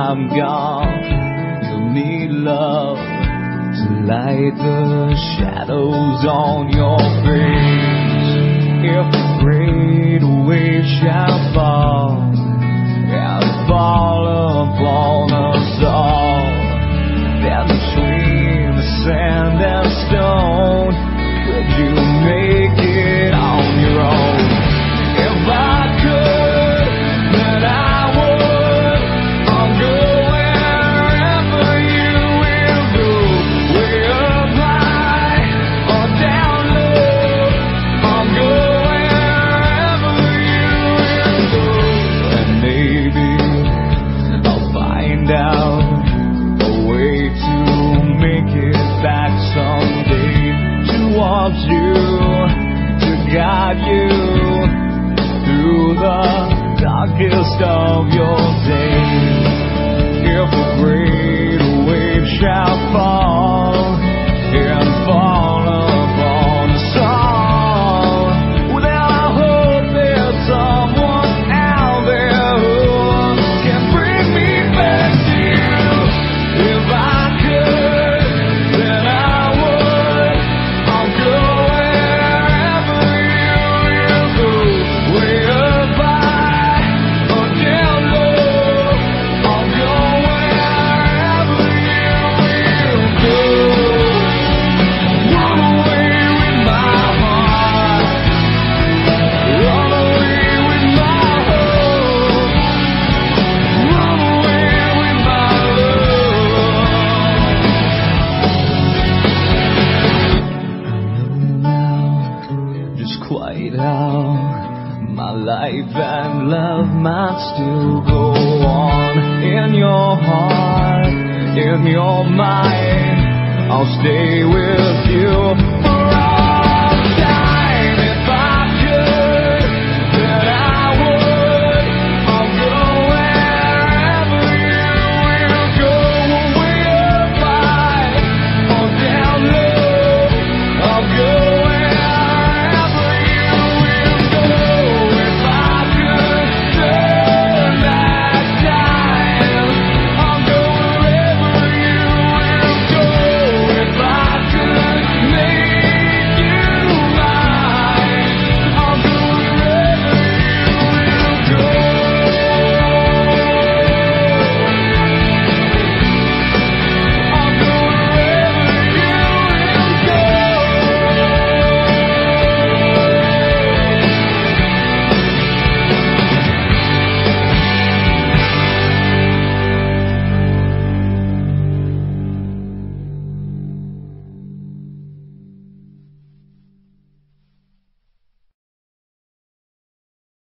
I'm gone, you'll need love to light the shadows on your face. If a great wave shall fall and fall upon us all, then between the sand and stone, could you make it on your own? If I could, then I would. I'll go wherever you will go, way up high or down low. I'll go wherever you will go, and maybe I'll find out a way to make it back someday, towards you, to guide you through the darkest of your days. If a great wave shall fall and fall upon us all, then I hope there's someone out there who can bring me back to you. If I could, then I would. I'll go wherever you will go, way up high or down low. I'll go wherever you will go. Run away with my heart, run away with my hope, run away with my love. I know now just quite how my life and love might still go on. In your heart, in your mind, I'll stay with you.